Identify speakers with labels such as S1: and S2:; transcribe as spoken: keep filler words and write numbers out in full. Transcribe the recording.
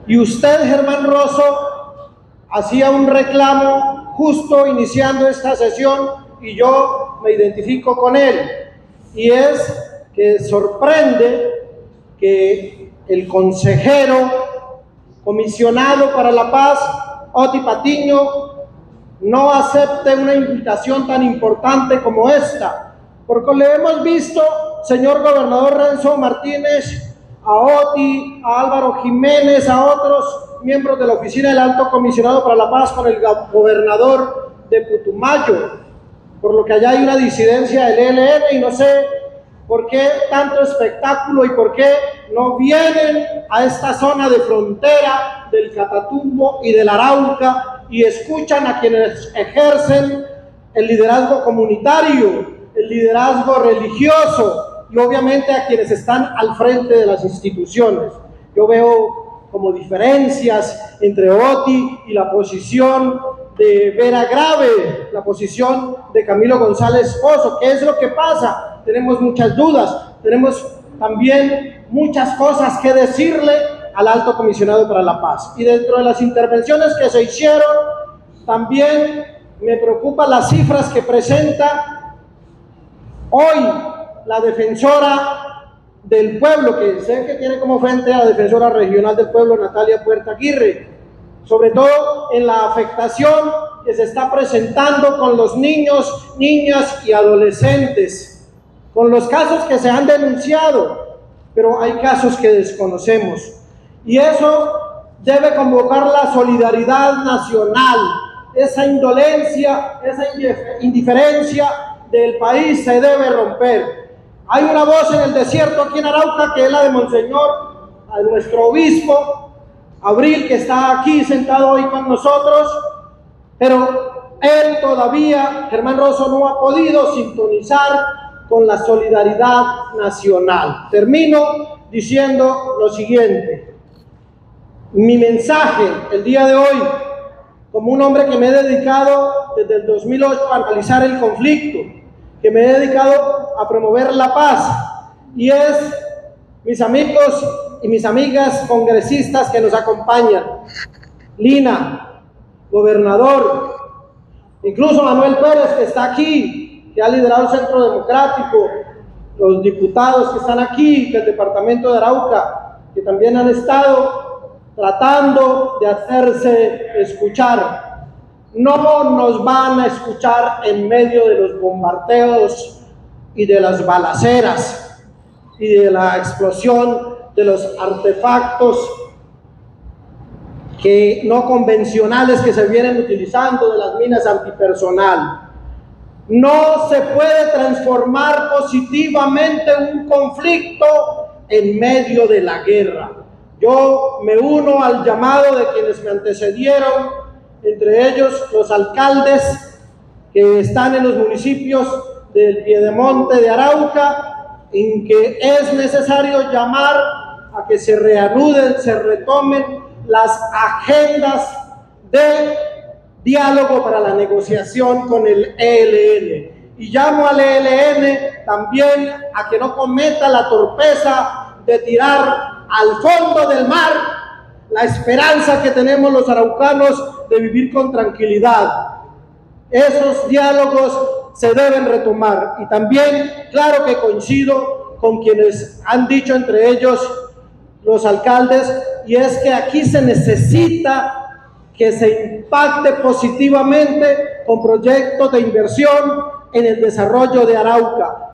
S1: Y usted, Germán Rosso, hacía un reclamo justo iniciando esta sesión y yo me identifico con él. Y es que sorprende que el consejero comisionado para la paz, Oti Patiño, no acepte una invitación tan importante como esta, porque le hemos visto, señor gobernador Renzo Martínez, a Oti, a Álvaro Jiménez, a otros miembros de la oficina del Alto Comisionado para la Paz con el gobernador de Putumayo, por lo que allá hay una disidencia del E L N y no sé por qué tanto espectáculo y por qué no vienen a esta zona de frontera del Catatumbo y del Arauca y escuchan a quienes ejercen el liderazgo comunitario, el liderazgo religioso y obviamente a quienes están al frente de las instituciones. Yo veo como diferencias entre Oti y la posición de Vera Grave, la posición de Camilo González Pozo. ¿Qué es lo que pasa? Tenemos muchas dudas, tenemos también muchas cosas que decirle al Alto Comisionado para la Paz. Y dentro de las intervenciones que se hicieron, también me preocupan las cifras que presenta hoy la defensora del pueblo, que sé que tiene como frente a la defensora regional del pueblo, Natalia Puerta Aguirre, sobre todo en la afectación que se está presentando con los niños, niñas y adolescentes, con los casos que se han denunciado, pero hay casos que desconocemos. Y eso debe convocar la solidaridad nacional. Esa indolencia, esa indiferencia del país se debe romper. Hay una voz en el desierto aquí en Arauca que es la de Monseñor, a nuestro obispo, Abril, que está aquí sentado hoy con nosotros, pero él todavía, Germán Rosso, no ha podido sintonizar con la solidaridad nacional. Termino diciendo lo siguiente. Mi mensaje el día de hoy, como un hombre que me he dedicado desde el dos mil ocho a analizar el conflicto, que me he dedicado a promover la paz, y es, mis amigos y mis amigas congresistas que nos acompañan, Lina, gobernador, incluso Manuel Pérez, que está aquí, que ha liderado el Centro Democrático, los diputados que están aquí del departamento de Arauca, que también han estado tratando de hacerse escuchar. No nos van a escuchar en medio de los bombardeos y de las balaceras y de la explosión de los artefactos que no convencionales que se vienen utilizando, de las minas antipersonal. No se puede transformar positivamente un conflicto en medio de la guerra. Yo me uno al llamado de quienes me antecedieron, entre ellos los alcaldes que están en los municipios del Piedemonte de Arauca, en que es necesario llamar a que se reanuden, se retomen las agendas de diálogo para la negociación con el E L N. Y llamo al E L N también a que no cometa la torpeza de tirar al fondo del mar la esperanza que tenemos los araucanos de vivir con tranquilidad. Esos diálogos se deben retomar. Y también, claro que coincido con quienes han dicho, entre ellos los alcaldes, y es que aquí se necesita que se impacte positivamente con proyectos de inversión en el desarrollo de Arauca.